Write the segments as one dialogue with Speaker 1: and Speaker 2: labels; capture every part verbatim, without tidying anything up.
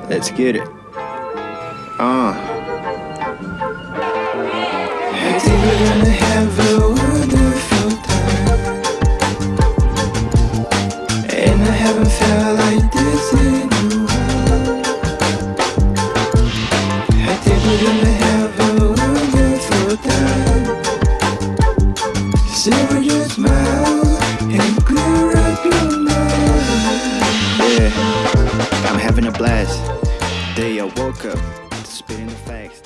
Speaker 1: Let's get it. Uh. I think we're gonna have a wonderful time, and I haven't felt like this in a while. I think we're gonna have a wonderful time. So just smile and clear up your mind. Yeah, I'm having a blast. Day I woke up, spitting the facts.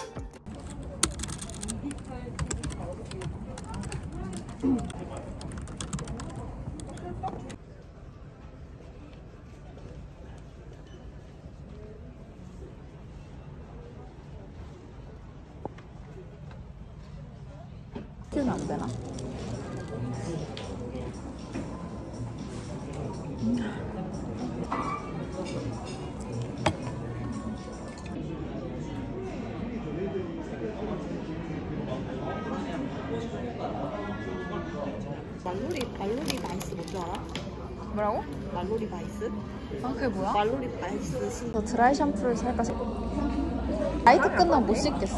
Speaker 2: 는 안 되나?
Speaker 3: 말로리, 말로리 바이스 뭔지 알아?
Speaker 2: 뭐라고?
Speaker 3: 말로리 바이스?
Speaker 2: 아 그게 뭐야?
Speaker 3: 말로리 바이스 신.
Speaker 2: 너 드라이 샴푸를 살까 싶어. 나이트 끝나면 못 씻겠어.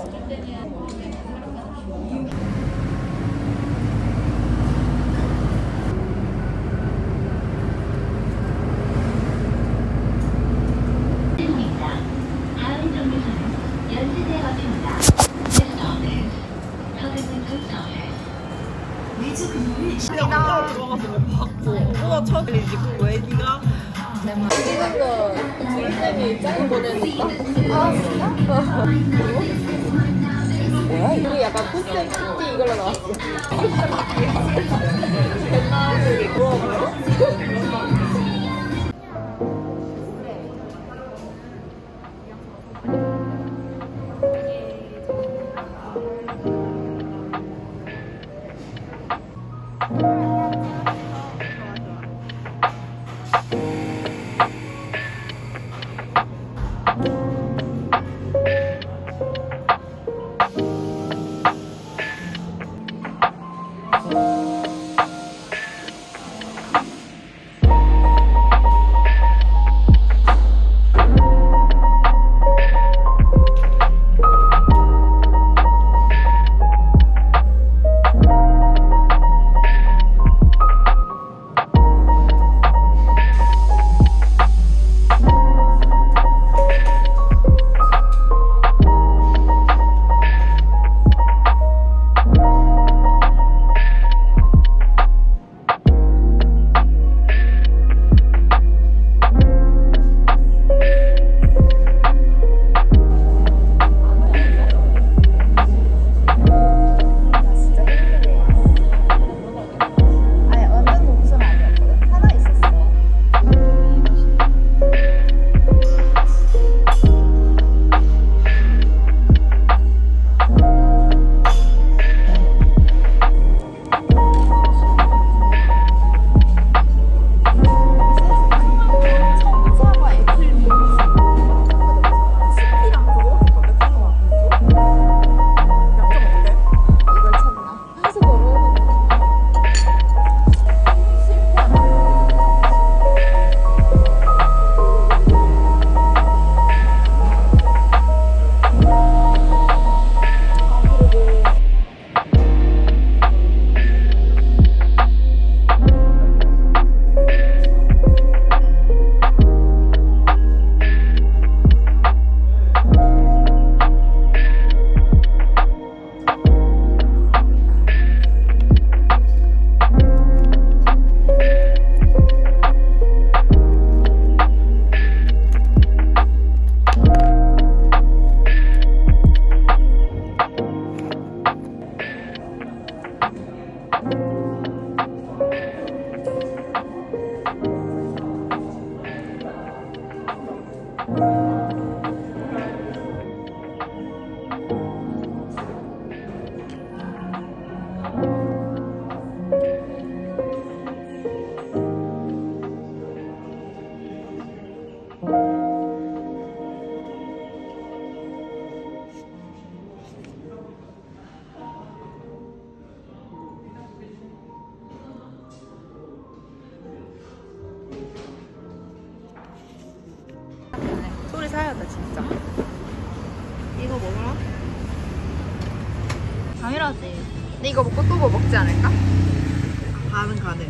Speaker 3: 그냥 혼자 들어가서 뭐 받고 뭐가 처음이지 그 왜 니가
Speaker 2: 찍은 거 주인님이 짤 보내니까. 아 진짜? 뭐야? 이게 약간 코스튬 큐티 이걸로 나왔어. 옛날에 그거 사야 돼 진짜.
Speaker 3: 이거 먹어라.
Speaker 2: 당연하지. 근데 이거 먹고 또 뭐 먹지 않을까?
Speaker 3: 가는 가네.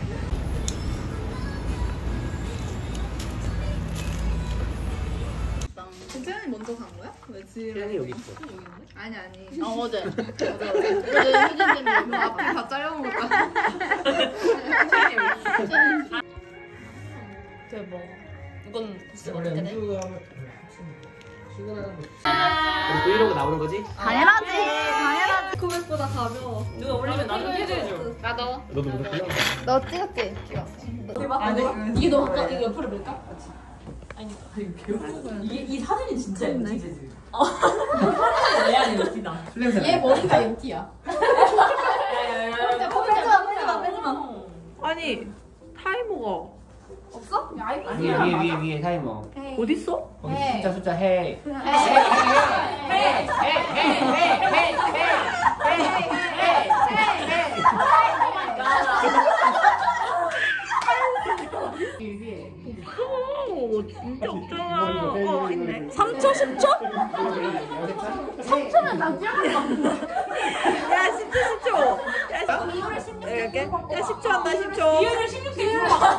Speaker 2: 태연이 먼저 간 거야? 왜 지금?
Speaker 4: 태연이 여기 있어.
Speaker 2: 아니 아니.
Speaker 5: 아 어제 어제 어제 어제 휴진 때문에
Speaker 2: 앞에 다 잘려먹었다.
Speaker 5: 대박. 이건 진짜
Speaker 4: 원래
Speaker 5: 어떻게 돼?
Speaker 4: 음주가 하면 출근하는 거. 브이로그 나오는 거지?
Speaker 2: 당연하지. 당연하지.
Speaker 5: 코백보다 가벼워.
Speaker 3: 누가 올리면 나도 해줘야죠.
Speaker 5: 나도.
Speaker 4: 너도 그렇구나.
Speaker 2: 너 찍었지?
Speaker 5: 이게 너 아까 이거 옆으로 밀까?
Speaker 3: 이게 이 사진이 진짜 예쁘지 지금. 얘 아니 웃기다.
Speaker 5: 얘 머리가 엠티야.
Speaker 3: 아니 타이머가
Speaker 5: 없어? 야 아이폰.
Speaker 4: 위에 위에 위에 위에 타이머.
Speaker 3: 어딨어?
Speaker 4: 거기 숫자 숫자 해.
Speaker 3: 오 진짜 없잖아. 어 있네. 삼 초 십 초? 삼 초면 나 야 십 초 십 초. 야 이렇게 야 십 초 한다 십 초. 이유를 십육 초.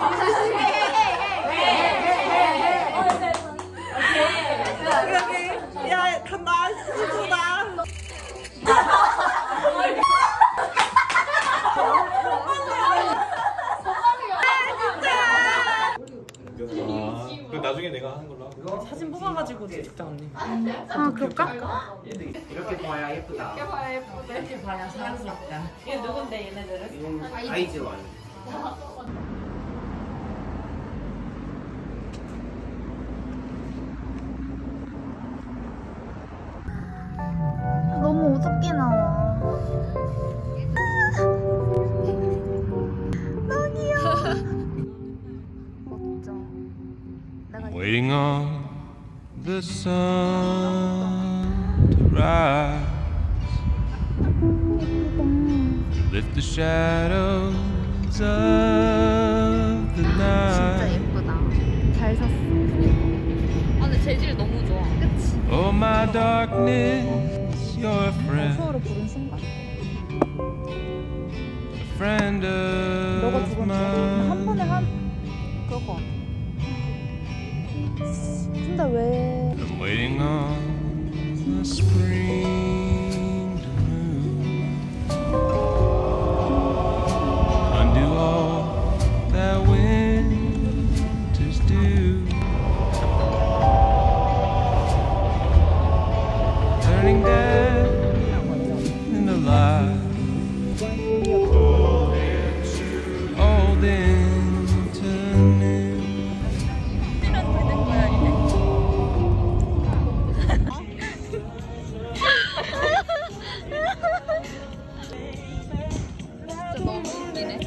Speaker 3: 여기 야 간다 십 초다.
Speaker 6: 그 나중에 내가 하는 걸로 하고.
Speaker 3: 사진 뽑아가지고 찍자 언니.
Speaker 2: 아 그럴까?
Speaker 4: 이렇게 봐야 예쁘다.
Speaker 5: 이렇게 봐야 사랑스럽다.
Speaker 3: 얘 누군데 얘네들은?
Speaker 4: 이건 아이즈원.
Speaker 2: 너무 어둡게 나와. 너무 귀여워. 멋져. 내가
Speaker 7: Waiting on the sun to rise, lift the shadows of the
Speaker 2: 진짜
Speaker 7: night.
Speaker 2: 예쁘다. 잘 샀어.
Speaker 5: 아 근데 재질 너무 좋아.
Speaker 2: 그치?
Speaker 7: Oh my darkness, you're a friend,
Speaker 2: 수어로 부른 순간.
Speaker 7: a friend
Speaker 2: 너가
Speaker 7: of
Speaker 2: 두 번째. 한 번에
Speaker 7: mine.
Speaker 2: 한 그럴 것 같아. 근데 왜?
Speaker 7: I'm waiting on the spring to move, undo all that winters do, turning dead into life, old into new.
Speaker 5: 진짜 너무 웃기네.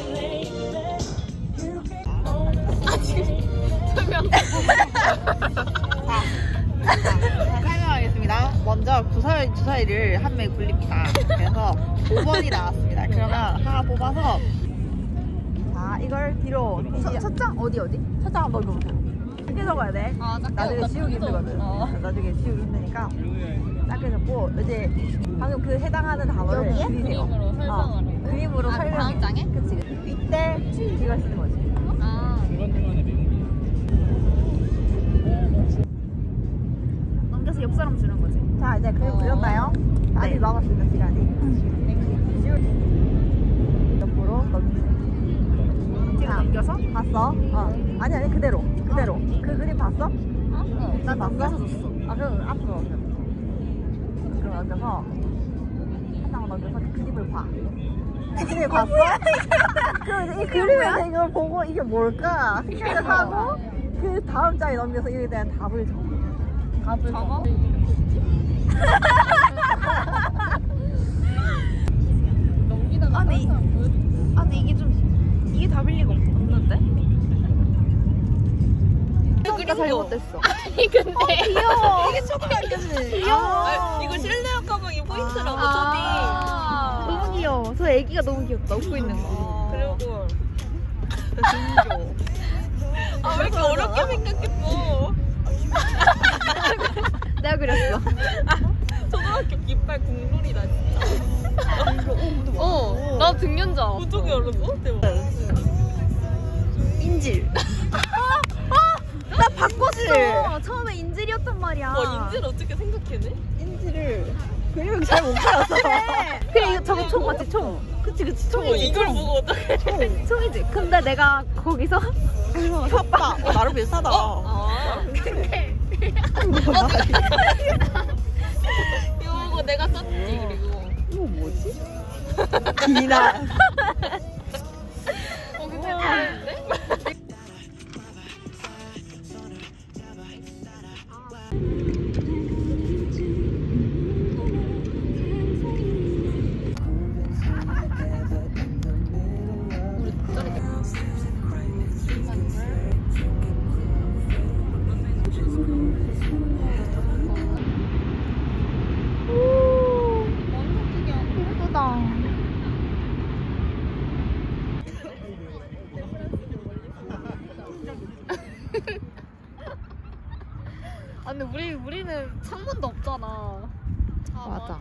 Speaker 3: 설명하겠습니다. 먼저 주사위, 주사위를 한 명이 굴립니다. 그래서 오 번이 나왔습니다. 그러면 하나 뽑아서 자 이걸 뒤로
Speaker 2: 첫, 첫 장 어디 어디?
Speaker 3: 첫 장 한번 넣어보세요. 크게 적어야 돼.
Speaker 5: 아 작게
Speaker 3: 나중에
Speaker 5: 나
Speaker 3: 지우기
Speaker 5: 크게
Speaker 3: 힘들거든.
Speaker 5: 어.
Speaker 3: 나중에 지우기 힘드니까 작게 적고 이제 방금 그 해당하는 단어를
Speaker 2: 여기에?
Speaker 3: 그리세요.
Speaker 5: 그림으로
Speaker 3: 어,
Speaker 5: 설명하라고.
Speaker 3: 그림으로
Speaker 5: 아,
Speaker 3: 설명해.
Speaker 5: 다음 장에?
Speaker 3: 그치 그치. 이때 이걸 쓰는 거지.
Speaker 5: 아
Speaker 2: 넘겨서 옆 사람 주는 거지.
Speaker 3: 자 이제 그림
Speaker 5: 어.
Speaker 3: 그렸나요? 아직
Speaker 2: 네.
Speaker 3: 남았습니다 시간이. 옆으로 넘기세요.
Speaker 2: 뒤로 넘겨서?
Speaker 3: 봤어? 어. 아니 아니 그대로 그대로. 그 그림 봤어?
Speaker 5: 어.
Speaker 3: 나
Speaker 2: 넘겨서
Speaker 3: 봤어?
Speaker 2: 줬어.
Speaker 3: 아 그럼 앞으로 넘겨. 그럼 넘겨서 하나 넘겨서 그 그림을 봐. 그 그림 봤어? 그 이 그림에서 이걸 보고 이게 뭘까 생각을 하고 그 다음 장에 넘겨서 이에 대한 답을 적어. 답을 적어?
Speaker 2: 아니, 아니 이게 좀 이게 답일 리가 없는데?
Speaker 3: 그러니까 잘못됐어.
Speaker 5: 아니 근데
Speaker 2: 귀여워.
Speaker 3: 이게 초등학교지.
Speaker 2: 귀여워.
Speaker 3: 이거 실내역 가방이 포인트라고
Speaker 5: 아.
Speaker 2: 너무 귀여워. 저 애기가 너무 귀엽다. 웃고 있는 거.
Speaker 3: 그리고 아 왜 이렇게 어렵게 생각했어?
Speaker 2: 그렸어.
Speaker 5: 초등학교 깃발 국룰이다 진짜. 어, 나 등년자. 어떻게 알았어? 대박.
Speaker 2: 인질.
Speaker 3: 나 바꿨어.
Speaker 2: 어, 처음에 인질이었단 말이야.
Speaker 5: 와 인질 어떻게 생각해내?
Speaker 3: 인지를 그림을 잘 못 그렸어.
Speaker 2: 그래 이거 저거 총 맞지 총. 그치 그치
Speaker 5: 어,
Speaker 2: 총이지.
Speaker 5: 이걸 보고 어떡해?
Speaker 2: 총이지. 근데 내가 거기서
Speaker 3: 협박. 어, 나름 비슷하다.
Speaker 5: 아,
Speaker 2: 근데
Speaker 5: 이거 보고 내가 썼지 그리고.
Speaker 3: 이거 뭐지? 비난.
Speaker 5: 어 근데 다른데?
Speaker 2: 예쁘다. 아 근데 우리 우리는 창문도 없잖아. 맞아.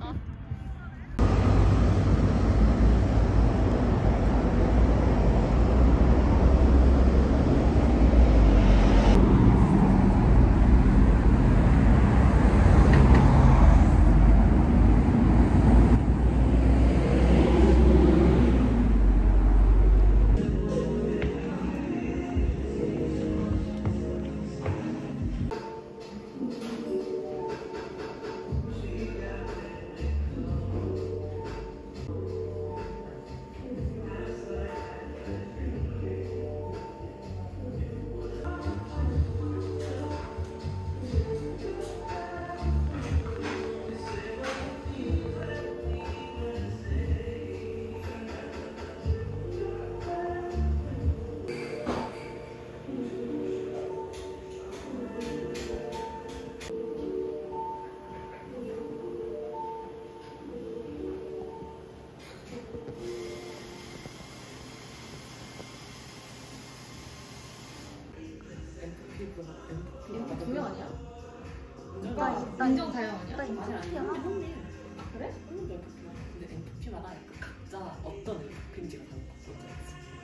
Speaker 5: 두명 아니야?
Speaker 2: 나
Speaker 5: 인정 다영 아니야?
Speaker 2: 나 인정이야.
Speaker 5: 그래? 근데 엠프피마다 약간 각자 어떤 엠프피인지가 다른 거 같아.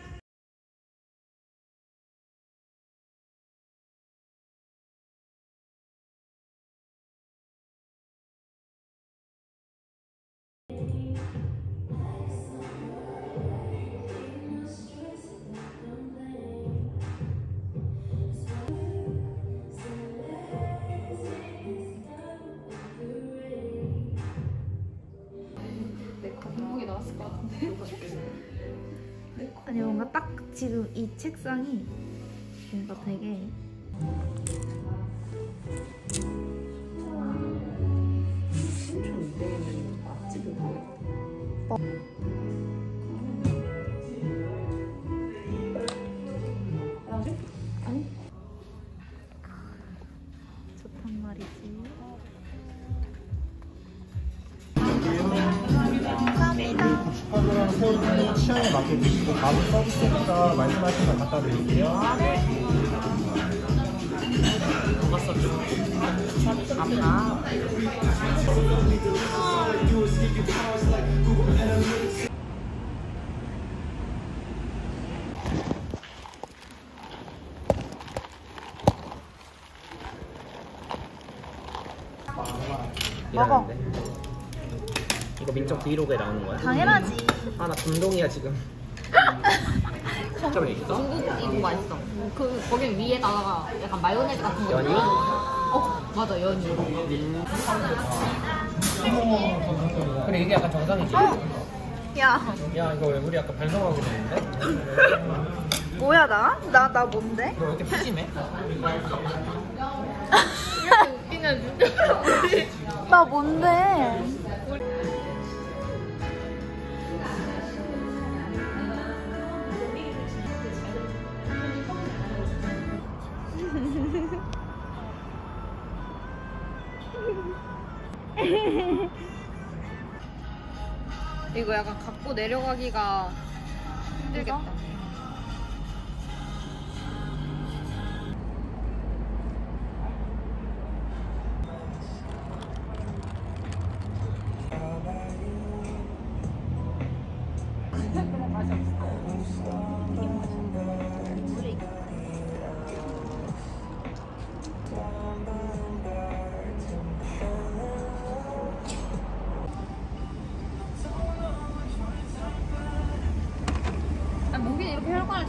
Speaker 2: 아니 뭔가 딱 지금 이 책상이 뭔가 되게 좋단 말이지.
Speaker 8: 고춧가루랑 새우는 취향에 맞게 드시고 밥은 서비스니까 말씀하신 걸 갖다 드릴게요.
Speaker 5: 누가 써줘? 아빠.
Speaker 3: 먹어.
Speaker 4: 이거 민족 브이로그에 나오는 거야?
Speaker 2: 당연하지.
Speaker 4: 아 나 감동이야 지금. 진짜 맛있어?
Speaker 5: 중국 이거 맛있어. 그 거기 위에다가 약간 마요네즈 같은 거.
Speaker 4: 연유?
Speaker 5: 어 맞아 연유.
Speaker 4: 그래 이게 약간 정상이지?
Speaker 2: 야
Speaker 4: 야 이거 왜 우리 아까 반성하고 있는데?
Speaker 2: 뭐야 나? 나 나 뭔데?
Speaker 4: 너 왜 이렇게 푸짐해?
Speaker 5: 이렇게 웃기는
Speaker 2: 나 뭔데?
Speaker 5: 이거 약간 갖고 내려가기가 힘들겠다.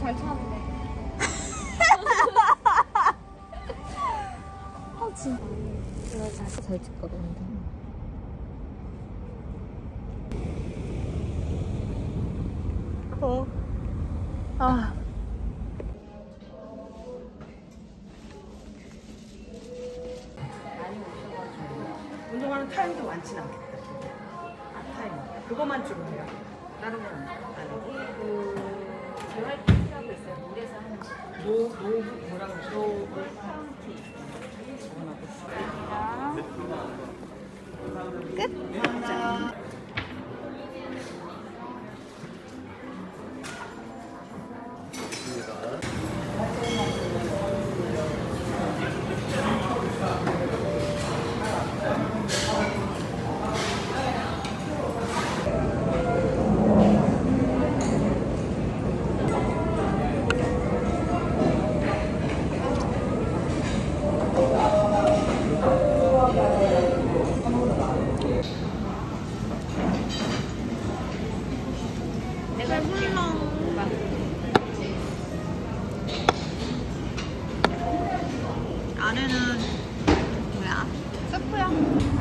Speaker 2: 말 찾았는데.
Speaker 3: 아 진짜. 내가 진짜 잘 찍거든. 어. 아.
Speaker 9: 운동하는 타임도 많지는 않겠다. 타임. 그것만 좀 해요. 다른 건 안 하고. 그 재활기라고 있어요. 물에서 하는 거. 노, 노, 뭐라고 노,
Speaker 2: 끝? 자. 내가 불러. 안에는 뭐야? 스프야.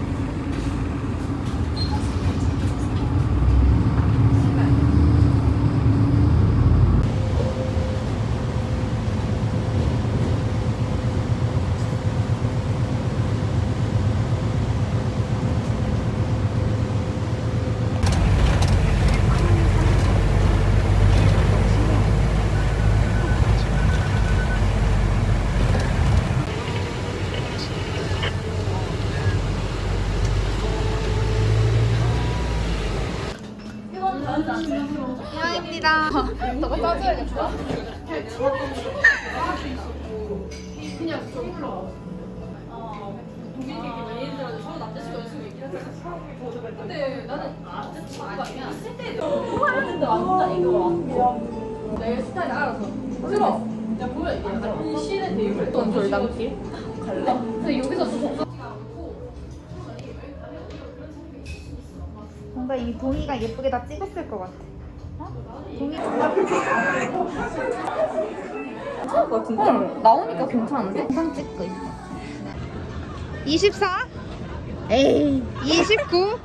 Speaker 2: 이상입니다. 너가 짜줘야겠다.
Speaker 5: 그냥 저걸로. 독일 얘기 많이 했는데 저 남자친구 여자친구 얘기하잖아. 근데 나는 남자친구가 아니야. 있을 때도 좋아하는데 완전 이거 내 스타일 알아서 싫어. 그냥 보면 이게 약간 현실의 대입을 또 돌담기 갈래? 근데 여기서 또 정상
Speaker 2: 뭔가 이 동이가 예쁘게 다 찍었을 것 같아. 어? 동이
Speaker 3: 괜찮을 것 같은데? 응, 나오니까 괜찮은데? 영상 찍고 있어.
Speaker 2: 이십사? 에이. 이십구?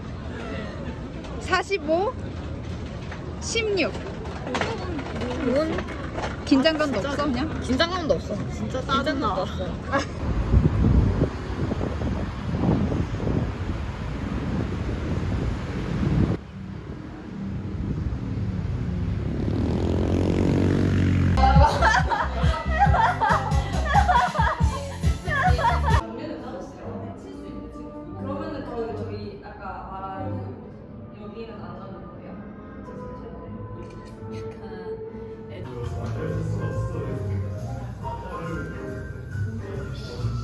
Speaker 2: 사십오? 십육?
Speaker 3: 뭔?
Speaker 2: 긴장감도 없어 그냥?
Speaker 3: 긴장감도 없어. 진짜 짜증나. 없어.
Speaker 5: 그러면은 그 저희 아까 말한 여기는 안 나오는 거예요? 약간 애들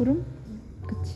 Speaker 2: 구름? 그치.